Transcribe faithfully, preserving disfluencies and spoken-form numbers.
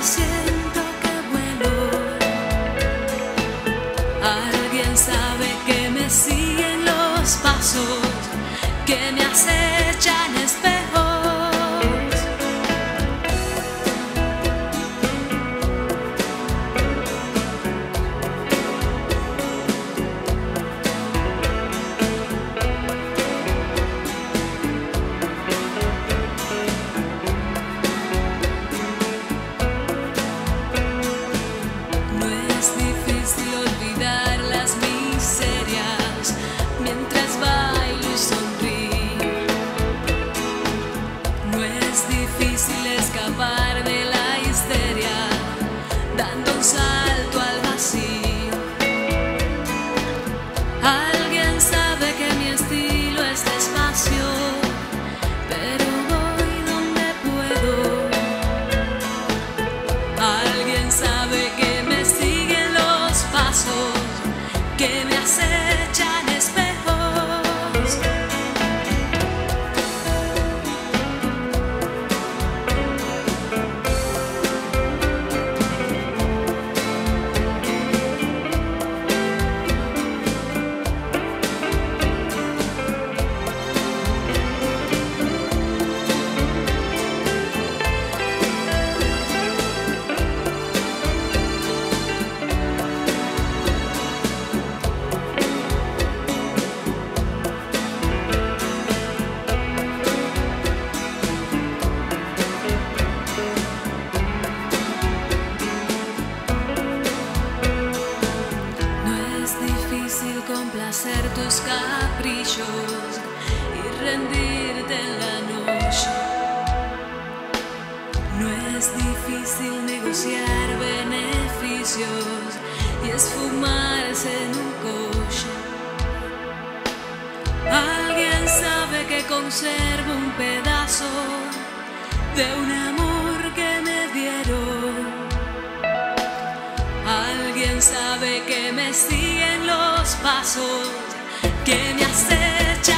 siento que vuelo. Alguien sabe que me siguen los pasos, que me acechan espejos. No es difícil olvidar las miserias mientras bailo y sonrío. No es difícil escapar de la histeria dando un salto al vacío. Alguien sabe que mi estilo es despacio, pero voy donde puedo. Alguien sabe que me siguen los pasos, que me acechan espejos. Complacer tus caprichos y rendirte en la noche. No es difícil negociar beneficios y esfumarse en un coche. Alguien sabe que conservo un pedazo de un amor que me dieron. Alguien sabe que me siguen los pasos, que me acechan.